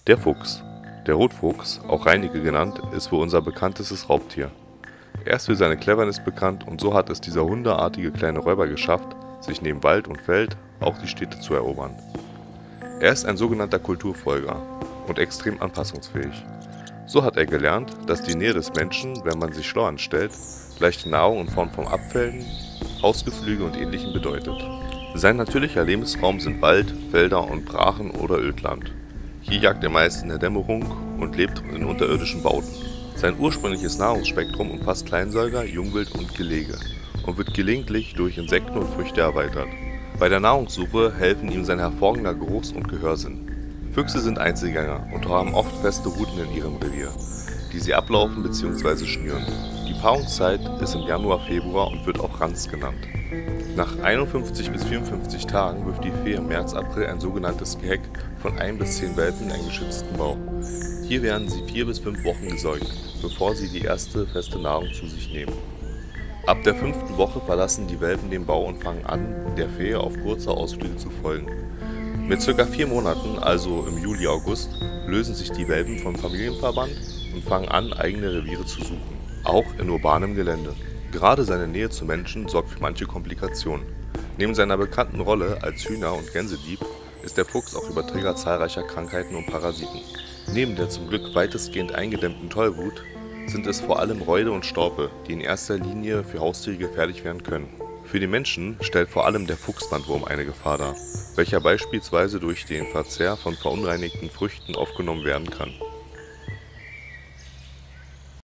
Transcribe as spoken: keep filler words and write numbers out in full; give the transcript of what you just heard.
Der Fuchs. Der Rotfuchs, auch Reineke genannt, ist wohl unser bekanntestes Raubtier. Er ist für seine Cleverness bekannt und so hat es dieser hundeartige kleine Räuber geschafft, sich neben Wald und Feld auch die Städte zu erobern. Er ist ein sogenannter Kulturfolger und extrem anpassungsfähig. So hat er gelernt, dass die Nähe des Menschen, wenn man sich schlau anstellt, leichte Nahrung in Form von Abfällen, Hausgeflügel und Ähnlichem bedeutet. Sein natürlicher Lebensraum sind Wald, Felder und Brachen oder Ödland. Hier jagt er meist in der Dämmerung und lebt in unterirdischen Bauten. Sein ursprüngliches Nahrungsspektrum umfasst Kleinsäuger, Jungwild und Gelege und wird gelegentlich durch Insekten und Früchte erweitert. Bei der Nahrungssuche helfen ihm sein hervorragender Geruchs- und Gehörsinn. Füchse sind Einzelgänger und haben oft feste Routen in ihrem Revier, die sie ablaufen bzw. schnüren. Die Paarungszeit ist im Januar, Februar und wird auch Ranz genannt. Nach einundfünfzig bis vierundfünfzig Tagen wirft die Fee im März, April ein sogenanntes Geheck von ein bis zehn Welpen in einen geschützten Bau. Hier werden sie vier bis fünf Wochen gesäugt, bevor sie die erste feste Nahrung zu sich nehmen. Ab der fünften Woche verlassen die Welpen den Bau und fangen an, der Fee auf kurze Ausflüge zu folgen. Mit ca. vier Monaten, also im Juli, August, lösen sich die Welpen vom Familienverband und fangen an, eigene Reviere zu suchen, auch in urbanem Gelände. Gerade seine Nähe zu Menschen sorgt für manche Komplikationen. Neben seiner bekannten Rolle als Hühner- und Gänsedieb ist der Fuchs auch Überträger zahlreicher Krankheiten und Parasiten. Neben der zum Glück weitestgehend eingedämmten Tollwut sind es vor allem Räude und Staupe, die in erster Linie für Haustiere gefährlich werden können. Für den Menschen stellt vor allem der Fuchsbandwurm eine Gefahr dar, welcher beispielsweise durch den Verzehr von verunreinigten Früchten aufgenommen werden kann.